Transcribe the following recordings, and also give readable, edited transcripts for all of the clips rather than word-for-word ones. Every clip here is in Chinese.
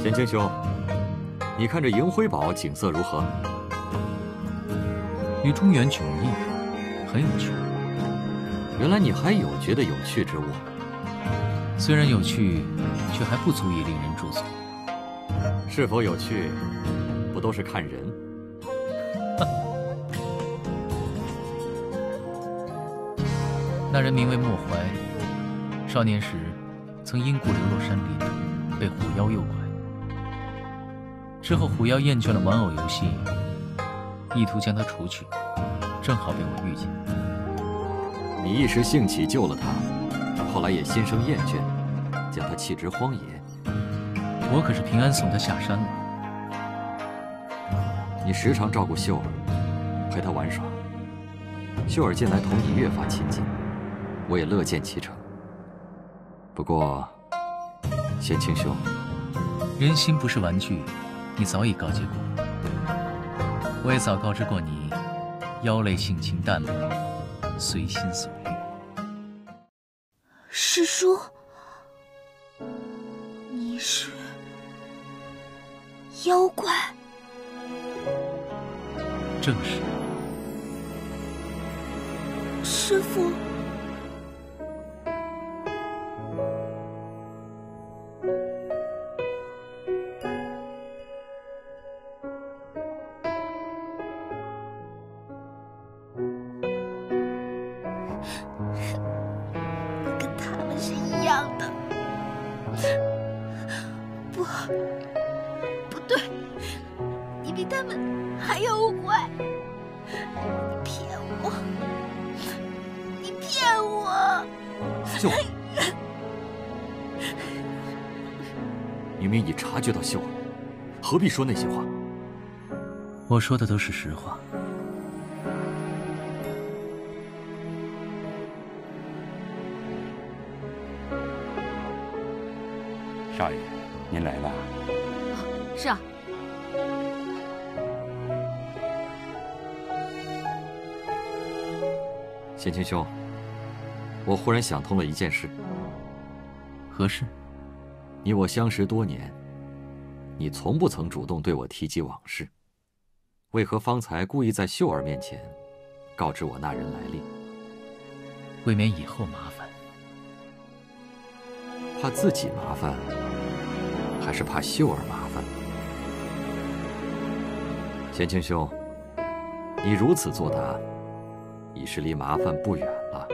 贤清兄，你看这迎辉堡景色如何？ 与中原迥异，很有趣。 原来你还有觉得有趣之物。 虽然有趣，却还不足以令人驻足。 是否有趣，不都是看人？ 那人名为莫怀，少年时曾因故流落山林，被虎妖诱拐。之后虎妖厌倦了玩偶游戏，意图将他除去，正好被我遇见。 你一时兴起救了他，后来也心生厌倦，将他弃之荒野。 我可是平安送他下山了。 你时常照顾秀儿，陪她玩耍。秀儿近来同你越发亲近，我也乐见其成。不过，贤清兄， 人心不是玩具，你早已告诫过。我也早告知过你，妖类性情淡漠，随心所欲。 师叔，你是妖怪？ 正是。 师父，跟他们是一样的。不对，你比他们还要坏。你骗我！你骗我！ 秀儿，明明已察觉到秀儿，何必说那些话？ 我说的都是实话。 少爷，您来了。 是啊。 贤清兄，我忽然想通了一件事。 何事？ 你我相识多年，你从不曾主动对我提及往事，为何方才故意在秀儿面前告知我那人来历？ 未免以后麻烦。 怕自己麻烦，还是怕秀儿麻烦？贤清兄，你如此作答，已是离麻烦不远了。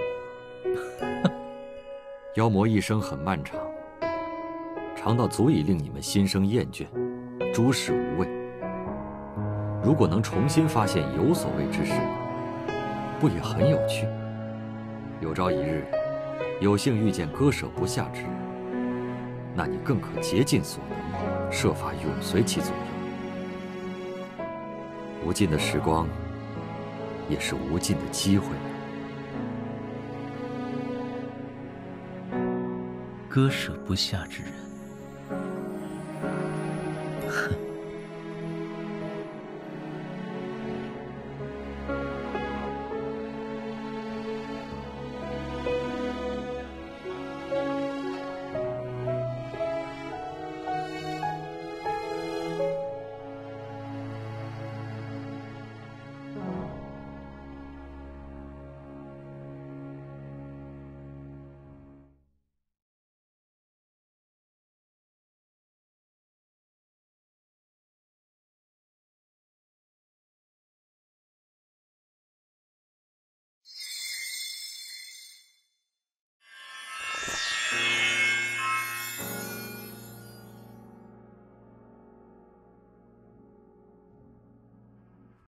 妖魔一生很漫长，长到足以令你们心生厌倦，诸事无味。如果能重新发现有所谓之事，不也很有趣？有朝一日，有幸遇见割舍不下之人，那你更可竭尽所能，设法永随其左右。无尽的时光，也是无尽的机会。 割舍不下之人，哼。